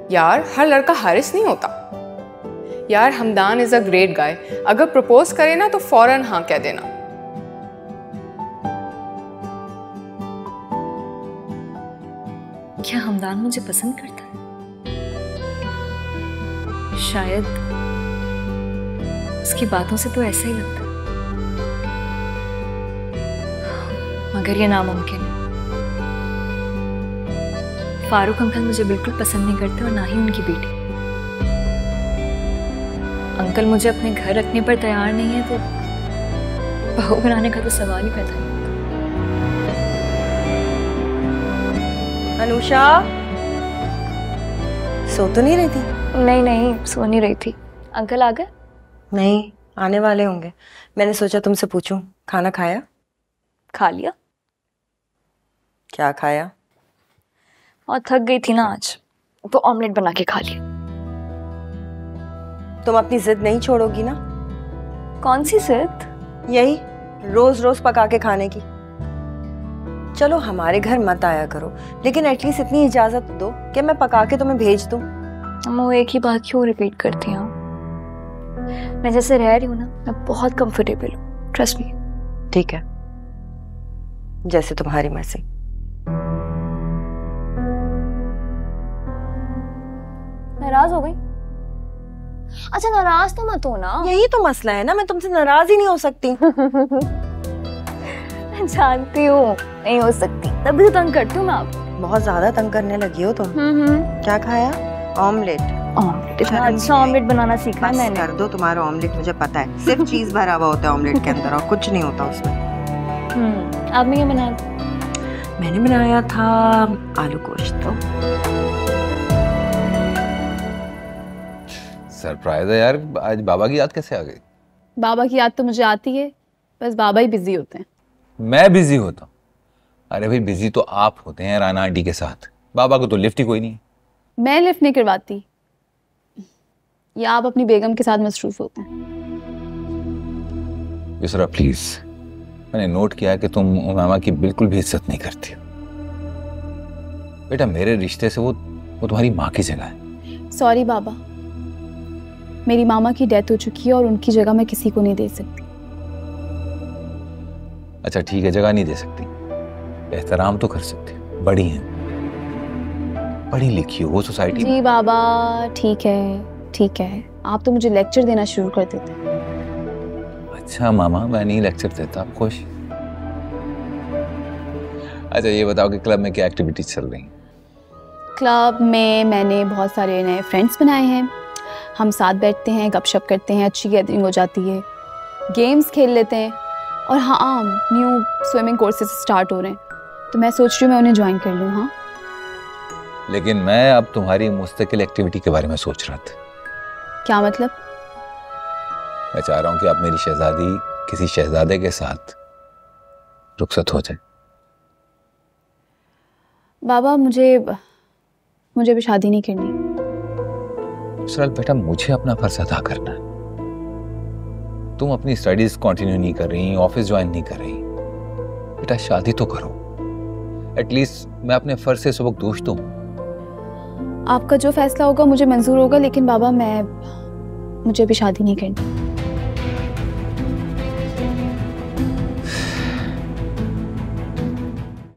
यार हर लड़का हारिस नहीं होता। यार Hamdan is a great guy, अगर प्रपोज करे ना तो फौरन हाँ कह देना। क्या हमदान मुझे पसंद करता है? शायद उसकी बातों से तो ऐसा ही लगता है, मगर ये नामुमकिन है। फारूक अंकल मुझे बिल्कुल पसंद नहीं करते और ना ही उनकी बेटी। अंकल मुझे अपने घर रखने पर तैयार नहीं है तो बहू बनाने का तो सवाल ही पैदा नहीं। अनुषा, सो तो नहीं रही थी? नहीं, सो नहीं रही थी। अंकल आ गए? नहीं, आने वाले होंगे। मैंने सोचा तुमसे पूछूं, खाना खाया? खा लिया। क्या खाया? और थक गई थी ना आज, तो ऑमलेट बना के खा लिया। तुम अपनी जिद नहीं छोड़ोगी ना? कौन सी जिद? यही रोज रोज पका के खाने की। चलो हमारे घर मत आया करो, लेकिन एटलीस्ट इतनी इजाजत दो कि मैं पका के तुम्हें भेज दूं। वो एक ही बात क्यों रिपीट करती हूँ? मैं जैसे रह रही हूँ ना, मैं बहुत कंफर्टेबल हूँ, ट्रस्ट मी। ठीक है, जैसे तुम्हारी मर्जी। नाराज हो गई? अच्छा नाराज तो मत हो ना। यही तो मसला है ना, मैं तुमसे नाराज ही नहीं हो सकती। जानती हूँ नहीं हो सकती, तभी तो तंग करती हूँ मैं आपको। बहुत ज्यादा तंग करने लगी हो तुम। क्या खाया? ऑमलेट। ऑमलेट, इतना अच्छा ऑमलेट बनाना सीखा है मैंने। कर दो, तुम्हारा ऑमलेट मुझे पता है, सिर्फ चीज भरा हुआ होता है ऑमलेट के अंदर और कुछ नहीं होता उसमें। आपने क्या बनाया? मैंने बनाया था आलू गोश्त। तो सरप्राइज है यार, आज बाबा की याद कैसे आ गई? बाबा की याद तो मुझे आती है, बस बाबा ही बिजी होते हैं। मैं बिजी होता हूँ? अरे भाई बिजी तो आप होते हैं राना आंटी के साथ, बाबा को तो लिफ्ट ही कोई नहीं है। मैं लिफ्ट नहीं करवाती, या आप अपनी बेगम के साथ मसरूफ होते हैं। युसरा प्लीज, मैंने नोट किया है कि तुम मामा की बिल्कुल भी इज्जत नहीं करती हो। बेटा मेरे रिश्ते से वो तुम्हारी माँ की जगह है। सॉरी बाबा, मेरी मामा की डेथ हो चुकी है और उनकी जगह मैं किसी को नहीं दे सकती। अच्छा ठीक है, जगह नहीं दे सकती, एहतराम तो कर सकती हो, बड़ी हैं, पढ़ी लिखी हो, वो सोसाइटी। जी बाबा ठीक है, आप तो मुझे लेक्चर देना शुरू कर देते हैं। अच्छा मामा, मैं नहीं लेक्चर देता, आप खुश? अच्छा ये बताओ कि क्लब में क्या एक्टिविटीज चल रही हैं? क्लब में मैंने बहुत सारे नए फ्रेंड्स बनाए हैं। हम साथ बैठते हैं, गपशप करते हैं, अच्छी गैदरिंग हो जाती है, गेम्स खेल लेते हैं। और हाँ, न्यू स्विमिंग कोर्सेज स्टार्ट हो रहे हैं, तो मैं सोच रही हूँ मैं उन्हें ज्वाइन कर लूँ। हाँ लेकिन मैं अब तुम्हारी मुस्तकिल एक्टिविटी के बारे में सोच रहा था। क्या मतलब? मैं चाह रहा हूँ कि आप मेरी शहजादी किसी शहजादे के साथ रुखसत हो जाए। बाबा मुझे भी शादी नहीं करनी। सरल बेटा, मुझे अपना फर्ज अदा करना है। तुम अपनी स्टडीज कंटिन्यू नहीं कर रही, ऑफिस ज्वाइन नहीं कर रही, बेटा शादी तो करो। एटलीस्ट मैं अपने फर्ज से सबक दोष दूं। आपका जो फैसला होगा मुझे मंजूर होगा, लेकिन बाबा मुझे भी शादी नहीं करनी।